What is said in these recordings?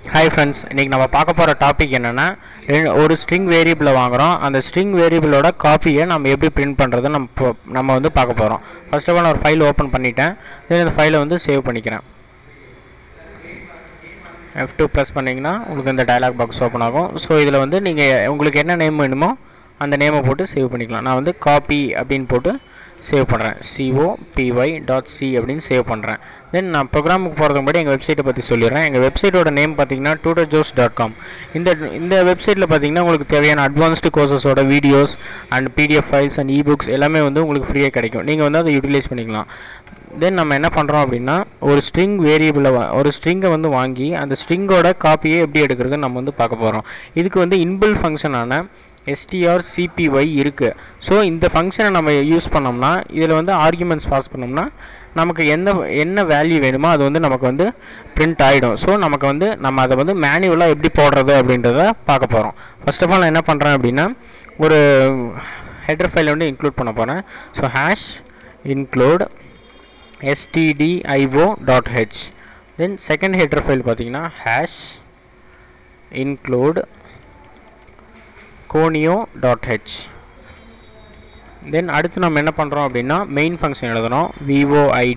Hi friends, இன்னைக்கு நம்ம பார்க்க போற டாபிக் என்னன்னா ஒரு ஸ்ட்ரிங் வேரியபிளை வாங்குறோம். அந்த ஸ்ட்ரிங் வேரியபிளோட காப்பியை நம்ம எப்படி பிரிண்ட் பண்றது நம்ம வந்து பார்க்க போறோம். ஃபர்ஸ்ட் ஆஃப் ஆல் நான் ஒரு ஃபைல் ஓபன் பண்ணிட்டேன். தென் இந்த ஃபைலை வந்து சேவ் பண்ணிக்கிறேன். F2 பிரஸ் பண்ணீங்கன்னா உங்களுக்கு இந்த டயலாக் பாக்ஸ் ஓபன் ஆகும். ஸோ இதில் வந்து நீங்கள் உங்களுக்கு என்ன நேம் வேணுமோ அந்த நேமை போட்டு சேவ் பண்ணிக்கலாம். நான் வந்து காப்பி அப்படின்னு போட்டு சேவ் பண்ணுறேன். copy.c அப்படின்னு சேவ் பண்ணுறேன். தென் நான் ப்ரோக்ராமுக்கு போகிறதுக்கு முன்னாடி எங்கள் வெப்சைட்டை பற்றி சொல்லிடுறேன். எங்கள் வெப்சைட்டோட நேம் பார்த்தீங்கன்னா tutorjobs.com. இந்த வெப்சைட்டில் பார்த்தீங்கன்னா உங்களுக்கு தேவையான அட்வான்ஸ்டு கோர்சஸோட videos and PDF files and ebooks எல்லாமே வந்து உங்களுக்கு ஃப்ரீயாக கிடைக்கும். நீங்கள் வந்து அதை யூட்டிலைஸ் பண்ணிக்கலாம். தென் நம்ம என்ன பண்ணுறோம் அப்படின்னா ஒரு ஸ்ட்ரிங் வேரியபிளை ஒரு ஸ்ட்ரிங்கை வந்து வாங்கி அந்த ஸ்ட்ரிங்கோட காப்பியை எப்படி எடுக்கிறதுன்னு நம்ம வந்து பார்க்க போகிறோம். இதுக்கு வந்து இன்பில்ட் ஃபங்க்ஷனான strcpy இருக்குது. ஸோ இந்த ஃபங்க்ஷனை நம்ம யூஸ் பண்ணோம்னா இதில் வந்து ஆர்குமெண்ட்ஸ் பாஸ் பண்ணோம்னா நமக்கு என்ன வேல்யூ வேணுமோ அது வந்து நமக்கு வந்து பிரிண்ட் ஆகிடும். ஸோ நமக்கு வந்து நம்ம அதை வந்து மேனுவலாக எப்படி போடுறது அப்படின்றத பார்க்க போகிறோம். ஃபர்ஸ்ட் ஆஃப் ஆல் நான் என்ன பண்ணுறேன் அப்படின்னா ஒரு ஹெடர் ஃபைலை வந்து இன்க்ளூட் பண்ண போகிறேன். So hash include stdio.h. Then second header file பார்த்தீங்கன்னா ஹேஷ் இன்க்ளூட் conio.h. தென் அடுத்து நம்ம என்ன பண்ணுறோம் அப்படின்னா மெயின் ஃபங்க்ஷன் எழுதுகிறோம். void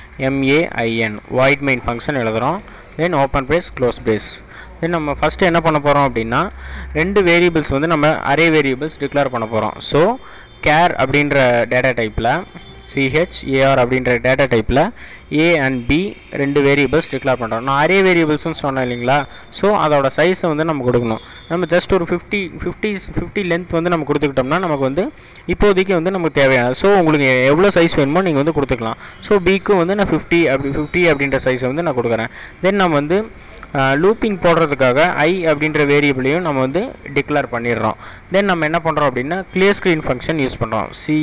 main void main function எழுதுகிறோம். Then open brace close brace. Then நம்ம ஃபஸ்ட்டு என்ன பண்ண போகிறோம் அப்படின்னா ரெண்டு வேரியபிள்ஸ் வந்து நம்ம அரே வேரியபிள்ஸ் டிக்ளேர் பண்ண போகிறோம். ஸோ கேர் அப்படின்ற டேட்டா டைப்பில் CHAR அப்படின்ற டேட்டா டைப்பில் A அண்ட் B ரெண்டு வேரியபிள்ஸ் டிக்ளேர் பண்ணுறோம். நான் அரே வேரியபிள்ஸ்னு சொன்னேன் இல்லைங்களா. ஸோ அதோட சைஸை வந்து நம்ம கொடுக்கணும். நம்ம ஜஸ்ட் ஒரு 50 லென்த் வந்து நம்ம கொடுத்துக்கிட்டோம்னா நமக்கு வந்து இப்போதைக்கு வந்து நமக்கு தேவையான ஸோ உங்களுக்கு எவ்வளோ சைஸ் வேணுமோ நீங்கள் வந்து கொடுத்துக்கலாம். ஸோ பிக்கும் வந்து நான் 50 அப்படின்ற சைஸை வந்து நான் கொடுக்குறேன். தென் நம்ம வந்து லூப்பிங் போடுறதுக்காக I அப்படின்ற வேரியபிளையும் நம்ம வந்து டிக்ளேர் பண்ணிடுறோம். தென் நம்ம என்ன பண்ணுறோம் அப்படின்னா கிளியர் ஸ்க்ரீன் ஃபங்க்ஷன் யூஸ் பண்ணுறோம்.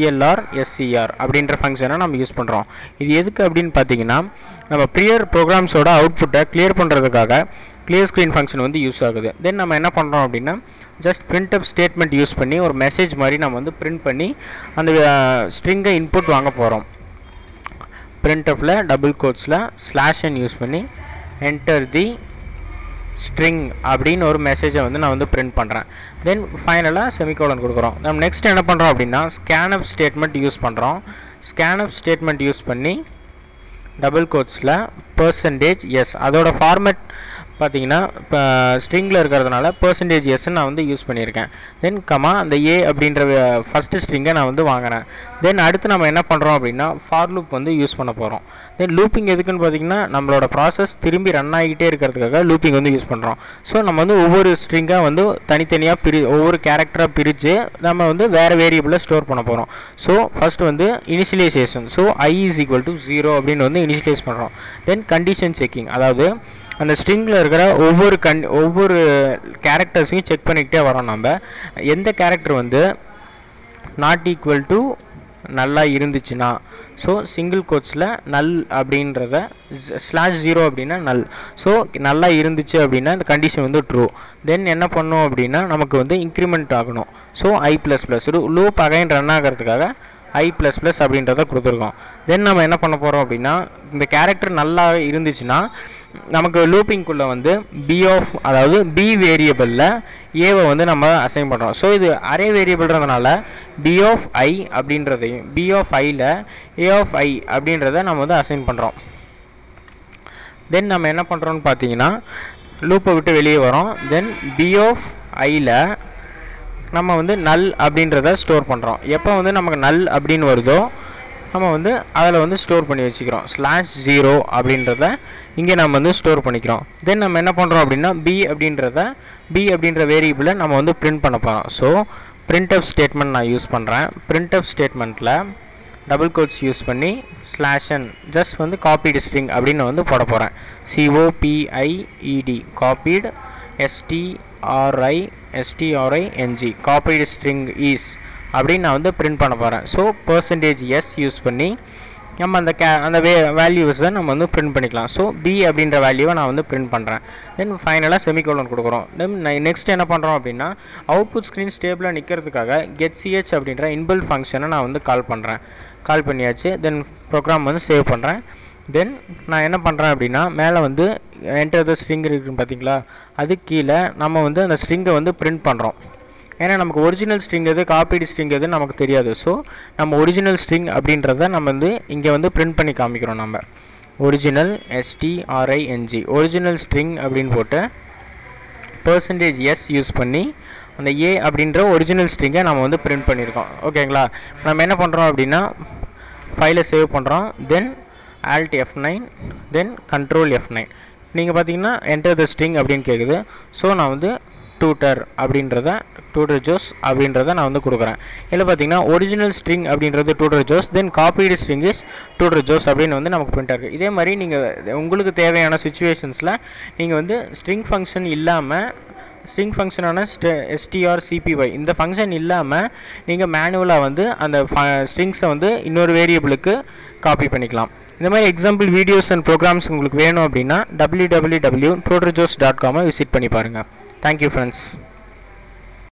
CLR அப்படின்ற ஃபங்க்ஷனை நம்ம யூஸ் பண்ணுறோம். இது எதுக்கு அப்படின்னு பார்த்தீங்கன்னா நம்ம ப்ரியர் ப்ரோக்ராம்ஸோட அவுட்புட்டை கிளியர் பண்ணுறதுக்காக கிளியர் ஸ்க்ரீன் ஃபங்க்ஷன் வந்து யூஸ் ஆகுது. தென் நம்ம என்ன பண்ணுறோம் அப்படின்னா ஜஸ்ட் பிரிண்ட்அப் ஸ்டேட்மெண்ட் யூஸ் பண்ணி ஒரு மெசேஜ் மாதிரி நம்ம வந்து பிரிண்ட் பண்ணி அந்த ஸ்ட்ரிங்கை இன்புட் வாங்க போகிறோம். பிரிண்ட்அப்பில் டபுள் கோட்ஸில் /n யூஸ் பண்ணி என்டர் தி ஸ்ட்ரிங் அப்படின்னு ஒரு மெசேஜை வந்து நான் வந்து பிரிண்ட் பண்ணுறேன். தென் ஃபைனலாக செமிகோலன் கொடுக்குறோம். நம்ம நெக்ஸ்ட் என்ன பண்ணுறோம் அப்படின்னா ஸ்கேன்அப் ஸ்டேட்மெண்ட் யூஸ் பண்ணுறோம். ஸ்கேன்அப் ஸ்டேட்மெண்ட் யூஸ் பண்ணி டபுள் கோட்ஸில் %s அதோட ஃபார்மேட் பார்த்தீங்கன்னா இப்போ ஸ்ட்ரிங்கில் இருக்கிறதுனால %s நான் வந்து யூஸ் பண்ணியிருக்கேன். தென் அந்த A அப்படின்ற ஃபஸ்ட்டு ஸ்ட்ரிங்கை நான் வந்து வாங்கினேன். தென் அடுத்து நம்ம என்ன பண்ணுறோம் அப்படின்னா ஃபார் லூப் வந்து யூஸ் பண்ண போகிறோம். தென் லூப்பிங் எதுக்குன்னு பார்த்தீங்கன்னா நம்மளோட ப்ராசஸ் திரும்பி ரன் ஆகிட்டே இருக்கிறதுக்காக லூப்பிங் வந்து யூஸ் பண்ணுறோம். ஸோ நம்ம வந்து ஒவ்வொரு ஸ்ட்ரிங்காக வந்து தனித்தனியாக ஒவ்வொரு கேரக்டராக பிரித்து நம்ம வந்து வேறு வேரியபிளில் ஸ்டோர் பண்ண போகிறோம். ஸோ ஃபஸ்ட்டு வந்து இனிஷியலைசேஷன். ஸோ I = 0 அப்படின்னு வந்து இனிஷியலைஸ் பண்ணுறோம். தென் கண்டிஷன் செக்கிங், அதாவது அந்த ஸ்ட்ரிங்கில் இருக்கிற ஒவ்வொரு கேரக்டர்ஸையும் செக் பண்ணிக்கிட்டே வரோம். நம்ம எந்த கேரக்டர் வந்து நாட் ஈக்குவல் டு நல்லா இருந்துச்சுன்னா ஸோ சிங்கிள் கோட்ஸில் நல் அப்படின்றத /0 அப்படின்னா நல். ஸோ நல்லா இருந்துச்சு அப்படின்னா இந்த கண்டிஷன் வந்து ட்ரூ. தென் என்ன பண்ணோம் அப்படின்னா நமக்கு வந்து இன்க்ரிமெண்ட் ஆகணும். So I++ loop again run ஆகிறதுக்காக I++ அப்படின்றத கொடுத்துருக்கோம். தென் நம்ம என்ன பண்ண போகிறோம் அப்படின்னா இந்த கேரக்டர் நல்லா இருந்துச்சுன்னா நமக்கு லூப்பிங்குள்ளே வந்து அதாவது B வேரியபிளில் ஏவை வந்து நம்ம அசைன் பண்ணுறோம். ஸோ இது அரே வேரியபிள்ன்றதுனால B(i) அப்படின்றதையும் B(i)ல் A(i) அப்படின்றத நம்ம வந்து அசைன் பண்ணுறோம். தென் நம்ம என்ன பண்ணுறோன்னு பார்த்தீங்கன்னா லூப்பை விட்டு வெளியே வரோம். தென் B(i)ல் நம்ம வந்து நல் அப்படின்றத ஸ்டோர் பண்ணுறோம். எப்போ வந்து நமக்கு நல் அப்படின்னு வருதோ நம்ம வந்து அதில் வந்து ஸ்டோர் பண்ணி வச்சுக்கிறோம். /0 அப்படின்றத இங்கே நம்ம வந்து ஸ்டோர் பண்ணிக்கிறோம். தென் நம்ம என்ன பண்ணுறோம் அப்படின்னா B அப்படின்ற வேரியபிளை நம்ம வந்து பிரிண்ட் பண்ண போகிறோம். ஸோ பிரிண்ட்அப் ஸ்டேட்மெண்ட் நான் யூஸ் பண்ணுறேன். பிரிண்ட்அப் ஸ்டேட்மெண்ட்டில் டபுள் கோட்ஸ் யூஸ் பண்ணி /n ஜஸ்ட் வந்து காப்பீடு ஸ்ட்ரிங் அப்படின்னு வந்து போட போகிறேன். COPIED காப்பீடு STRING காப்பீடு ஸ்ட்ரிங் இஸ் அப்படின்னு நான் வந்து பிரிண்ட் பண்ண போகிறேன். ஸோ %s யூஸ் பண்ணி நம்ம அந்த வேல்யூஸை நம்ம வந்து பிரிண்ட் பண்ணிக்கலாம். ஸோ B அப்படின்ற வேல்யூவை நான் வந்து பிரிண்ட் பண்ணுறேன். தென் ஃபைனலாக செமிகோலன் கொடுக்குறோம். தென் நெக்ஸ்ட் என்ன பண்ணுறோம் அப்படின்னா அவுட்புட் ஸ்க்ரீன் ஸ்டேபிளாக நிற்கிறதுக்காக getch அப்படின்ற இன்பில்ட் ஃபங்க்ஷனை நான் வந்து கால் பண்ணியாச்சு. தென் ப்ரோக்ராம் வந்து சேவ் பண்ணுறேன். தென் நான் என்ன பண்ணுறேன் அப்படின்னா மேலே வந்து என்டர் த ஸ்ட்ரிங் இருக்குன்னு பார்த்தீங்களா, அதுக்கு கீழே நம்ம வந்து அந்த ஸ்ட்ரிங்கை வந்து பிரிண்ட் பண்ணுறோம். ஏன்னா நமக்கு ஒரிஜினல் ஸ்ட்ரிங் எது காப்பீடு ஸ்ட்ரிங் எதுன்னு நமக்கு தெரியாது. ஸோ நம்ம ஒரிஜினல் ஸ்ட்ரிங் அப்படின்றத நம்ம வந்து இங்கே வந்து பிரிண்ட் பண்ணி காமிக்கிறோம். நம்ம ஒரிஜினல் STRING ஒரிஜினல் ஸ்ட்ரிங் அப்படின்னு போட்டு %s யூஸ் பண்ணி அந்த ஏ அப்படின்ற ஒரிஜினல் ஸ்ட்ரிங்கை நம்ம வந்து பிரிண்ட் பண்ணியிருக்கோம். ஓகேங்களா. நம்ம என்ன பண்ணுறோம் அப்படின்னா ஃபைலை சேவ் பண்ணுறோம். தென் Alt F9 தென் Control F9. நீங்கள் பார்த்தீங்கன்னா என்டர் த ஸ்ட்ரிங் அப்படின்னு கேட்குது. ஸோ நான் வந்து Tutor அப்படின்றத Tutor Jose அப்படின்றத நான் வந்து கொடுக்குறேன். இதில் பார்த்தீங்கன்னா ஒரிஜினல் ஸ்ட்ரிங் அப்படின்றது Tutor Jose, then copied string is Tutor Jose அப்படின்னு வந்து நமக்கு பிரிண்ட் இருக்குது. இதே மாதிரி நீங்கள் உங்களுக்கு தேவையான சுச்சுவேஷன்ஸில் நீங்கள் வந்து ஸ்ட்ரிங் ஃபங்க்ஷன் இல்லாமல் ஸ்ட்ரிங் ஃபங்க்ஷனான strcpy இந்த ஃபங்க்ஷன் இல்லாமல் நீங்கள் மேனுவலாக வந்து அந்த ஸ்ட்ரிங்ஸை வந்து இன்னொரு வேரியபிளுக்கு காப்பி பண்ணிக்கலாம். இந்த மாதிரி எக்ஸாம்பிள் வீடியோஸ் அண்ட் ப்ரோக்ராம்ஸ் உங்களுக்கு வேணும் அப்படின்னா www.tutorjose.com விசிட் பண்ணி பாருங்கள். Thank you friends.